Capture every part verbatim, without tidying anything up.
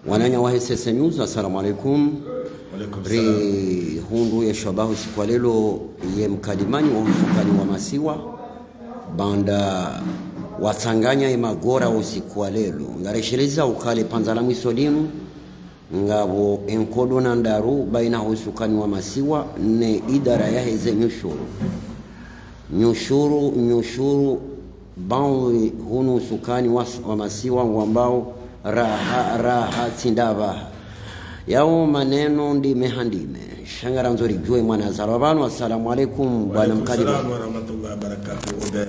Wananya wa S S News, assalamu alaikum. Ri hundu ya shabahu siku lelo ye mkadimani wa usukani wa masiwa banda watanganya imagora usiku lelo ngareshereza ukale panzala mwisodinu ngabo enkodo na ndaru baina usukani wa masiwa ne idara ya heze nyushuru nyushuru nyushuru bawi hunu usukani wa, wa masiwa ngwambao raha raha tindava yao maneno ndi mehandime shangara nzori jwe mwana zarabanu. Assalamu alaikum bwana mkadimu. Wa alaikum salaam wa rahmatullahi wa barakatuh. Obe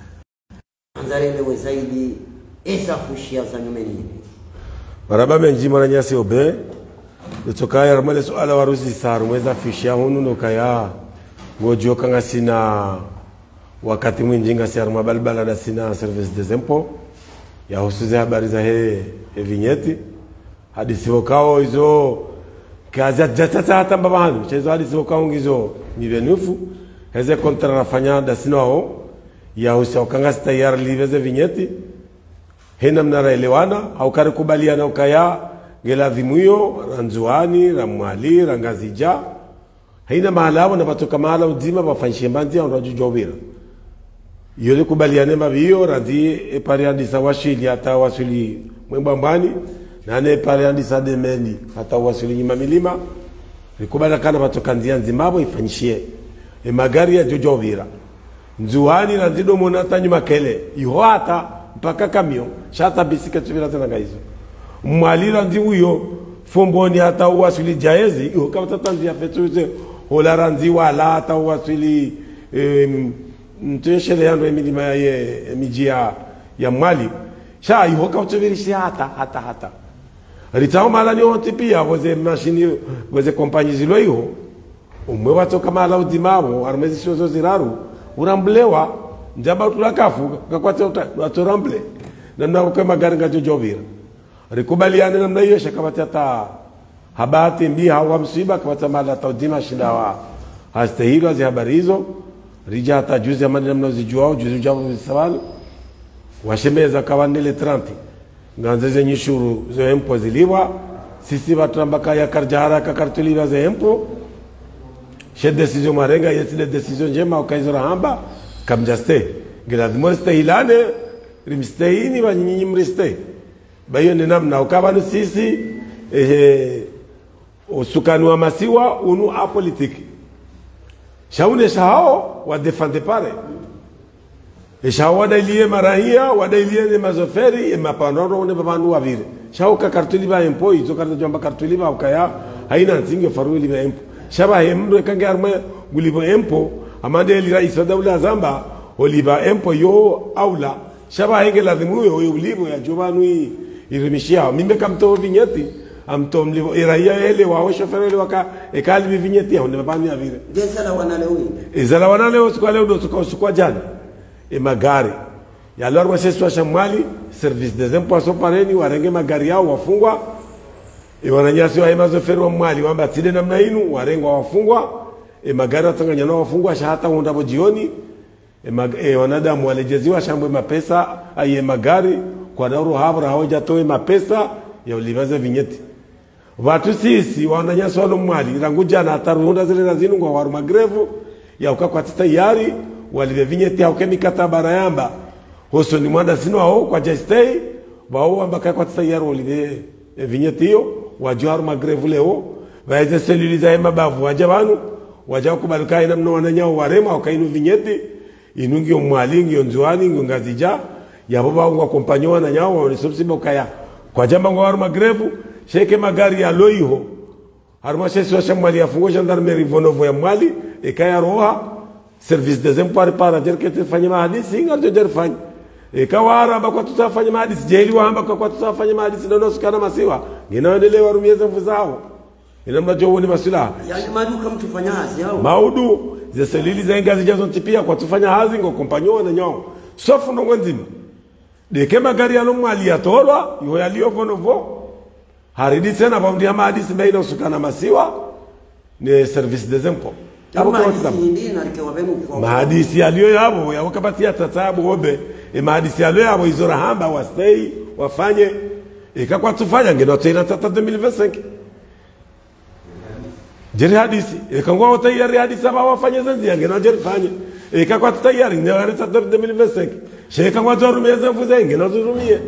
anzarelewe zaidi esa kushia za nyumeni maraba menji mwana nyasi obe utokaya ramale suala waruzi saru mweza fishia hunu nokaya ngojo kanga sina wakati mwingi ngasi arma balbala da sina service des impôts ya husuze habari za he, he vinyeti hadisi wakao hizo kazi jatata hata mbabanu chezo hadisi wakao ngizo nivenufu heze kontra nafanya da sina wao ya husa wakanga tayari liveze vinyeti hena mnaraelewana au karikubaliana ukaya gela dhimuyo ranzuani ramwali rangazija haina mahala na batoka mahala udima bafanyishie mbanzi au rajujovira yole kubaliane mabio radi e pariandi sawashili hata wasuli mwembambani na ne pariandi sademeni hata wasuli nyima milima likubala kana batoka nzia nzimabo ifanyishie e magari ya jojovira nzuani radi do monata nyuma kele iho hata mpaka kamio shata bisika tuvira tena gaizo mwalira ndi uyo fomboni hata wasuli jaezi iho kama tanzia fetuze hola ranzi wala hata wasuli em nteshere yangu emilima ye emijia ya mwali sha ihoka utubirishi hata hata hata ritao mala ni ontipia woze machine woze compagnie zilo iho umwe watoka mala udimabo armezi shozo ziraru uramblewa njaba tulakafu kakwate utaramble namna kwa magari ngajojovira rikubaliane namna hiyo shakabati hata habati mbi hawa msiba kwa mala taudima shindawa hastahili zi habari hizo rija hata juzi amani namna zijuao juzi jao zisawali washemeza kawanile trente nganzeze nyishuru zo empo ziliwa sisi batambaka ya karjara ka kartuliwa za empo she decision marenga yesi de decision jema ukaizora hamba kamjaste gradmo stehilane rimsteini banyinyi mriste bayo ni namna ukabanu sisi eh usukani wa masiwa unu apolitiki shaune shao wa defende pare e shao wadailie marahia wadailie ne mazoferi e mapanoro ne babandu wavire shao ka kartuli ba empo izo karta jomba kartuli ba ukaya haina nzinge faruili ba empo shaba hemro kange arme gulibo empo amande li rais daula zamba oliba empo yo aula shaba henge lazimu yo ulibo ya jobanu irimishia mimbe kamto vinyeti amtom livo iraia ele wao shoferi waka ekali vinyeti ya ne babani avire gezala wanale uyi ezala wanale usikwa leo ndo tukao jana e magari ya lor wase swa shamali service des impôts so pareni warenge magari yao wafungwa e wananyasi wa emazo feri wa mwali wamba tide namna inu warenga wafungwa e magari atanganya na wafungwa shahata undabo jioni e, mag, e wanadamu walejeziwa shambwe mapesa aye magari kwa dauru habra hawaja toe mapesa ya ulivaza vinyeti watu sisi wananyasi wa mwali ranguja na ataruhunda zile razinu kwa waru magrevu ya ukakwa tayari walive vinyeti au kemikata barayamba hoso ni mwanda sino hao kwa jestei wao ambaka kwa tayari walive vinyeti hiyo wajuharu magrevu leo waeze seluliza ema bavu wajabanu wajao kubalika ina mno wananyao warema wakainu vinyeti inungi omwalingi onzuani ngazija ya baba wangu kompanyo wananyao wanisubsiba kaya kwa jamba ngwaru magrevu sheke magari ya loiho harma shesi wa shamali ya fungo gendarmerie vonovo ya mwali ekaya roha service des impôts para dire que tufanye mahadisi ngarjo derfanye ekawara bakwa tutafanye mahadisi jeli wahamba kwa tutafanye mahadisi ndio sikana masiwa nginaendelea warumieza mfuzao ina mnajo ni masila yani maduka mtufanya hazi hao maudu ze selili za ngazi jazo tipia kwa tufanya hazi ngo kompanyo na nyao sofu ndo nzima de kema gari ya mwali ya tolwa yo yalio vonovo haridi tena bamdi ya mahadisi baina usukana masiwa ni service des impôts abo kwa hindi na rikewa benu kwa mahadisi yalio yabo ya wakapatia tatabu obe e mahadisi yalio yabo izora hamba wastei wafanye ikakwa tufanya ngeno tena tata deux mille vingt-cinq jeri hadisi ikangwa utayari hadisi ba wafanye zanzi ngeno jeri fanye ikakwa tayari ngeno tata deux mille vingt-cinq sheka kwa zorumeza mfuze ngeno zurumie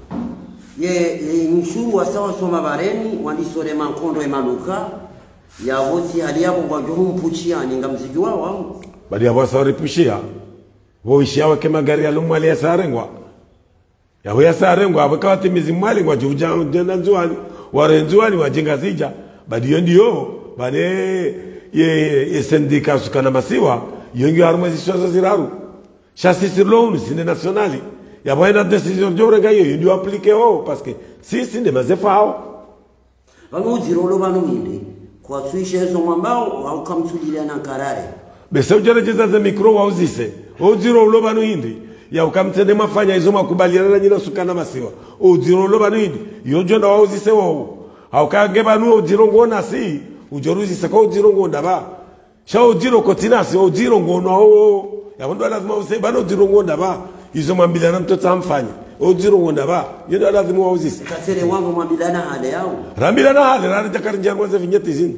ye nshuru wa sawa soma bareni wandisore mankondo emanuka ya vosi hali yabo kwa juhu mpuchia ninga mziki wao wangu bali ya vosi waripushia woishia wake magari ya lumu ya sarengwa ya huya sarengwa wakawa timizi mwali kwa juja ujenda nzuani warenzuani wajinga zija bali yondi yo bali ye, ye sendika sukana masiwa yongi harumwezi swaza ziraru chasisi lounu sinde nationali ya bwana decision jore gayo yondi aplike ho parce que si sinde mazefa hao wangu zirolo banu nginde kwa suisha hizo mwambao au kamsudilia na karare bese ujerejeza za mikro wa uzise oziro ulobanu hindi ya ukamtende mafanya hizo makubaliana na nyina sukana masiwa oziro ulobanu hindi yojo na wa uzise wao au kageba nu oziro ngona si ujoruzi sako oziro ngonda ba sha oziro kotinasi oziro ngono ho ya ndo lazima usebana oziro ngonda ba hizo mambiliana mtoto amfanye oziro ngonda ba yendo lazima wa uzise kasere wangu mambiliana hade yao rambiliana hade rani jakarinja ngwaze vinyeti zini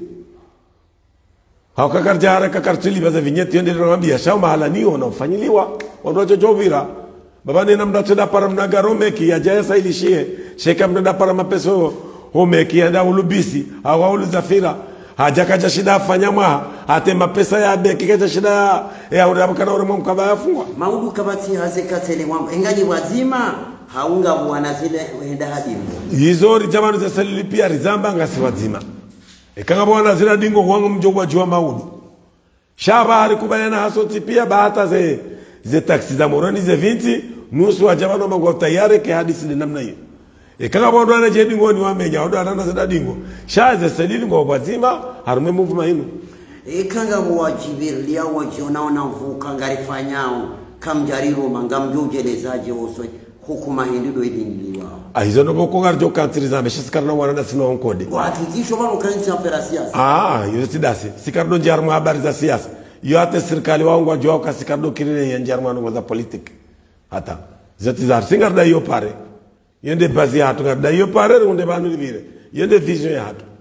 hauka karjara kakartili baza vinyeti yende rambia shao mahala niyo na ufanyiliwa wanojo jovira baba nina mnatenda para mnagaromeki ya jaya sailishie sheka mnenda para mapeso homeki ya ulubisi hawa uluzafira haja kaja shida afanyama ate mapesa ya beki kaja shida ya urabakana ure mkaba yafungwa maudu kabati hazeka tele wangu engaji wazima haunga bwana zile wenda hadimbo hizori jamani za salili pia rizamba ngasi wazima ekanga bwana zina dingo wangu mjogwa jua maudu shaba alikubaliana hasoti pia bahata ze ze taxi za morani ze vinti nusu wa jamani magwa tayari ke hadisi ni namna hiyo ekanga bwana ana je dingo ni wamenya ndo anana zina dingo shaze salili ngo wazima harume mvuma hino ekanga mwajibirlia wajiona ona mvuka ngarifanyao kamjariro mangamjojelezaje oswe hukuma hindido idiniliwa aizo no boko ngarjo kantiriza meshisikana wana sino onkode watu kisho bano kanisa pera siasa ah yo sidasi sikardo jarmu habari za siasa yo ate serikali wangu wajua kasikardo kirine ya jarmu za politique hata zati za singar da yo pare yende bazi hatu ngarda yo pare runde banu libire yende vision ya hatu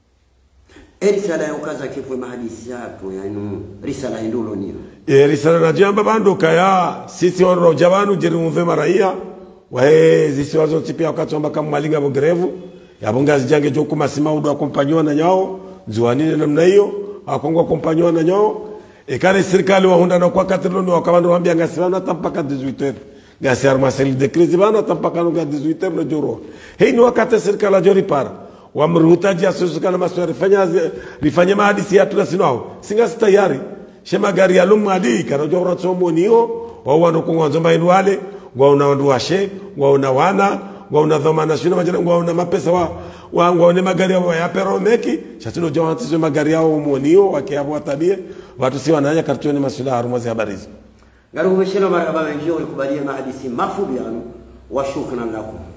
erisala ya ukaza kifwe mahadisi yako yani risala indulo niyo e risala na jamba bando kaya sisi onro jabanu jerimve maraia wae zisi wazo tipia wakati wamba malinga bogrevu ya bonga zijange joku masima udu akompanywa na nyao zuanine namna hiyo akongwa akompanywa na nyao e kale serikali wa honda na kwa katilo ndo wakabando wambia ngasirana tampaka dix-huit heures ngasi armaseli de crise bana tampaka nga dix-huit heures no joro hei ni wakati serikali jori para wamruhutaji asusukana maswa rifanya rifanya mahadisi ya tunasinao singa tayari shema gari ya lumu adi karajo ratsomo niyo wa wano kungonzo mbainu wale wa unaondoa she wa unawana wa unadhamana shino majana wa una mapesa wa wa wa magari yao ya pero meki chatino jawantizo magari yao monio wakiabo tabie watu si wananya kartoni masula harumazi habarizi ngaru meshelo maraba menjio kubalia mahadisi mafubi anu wa shukran lakum.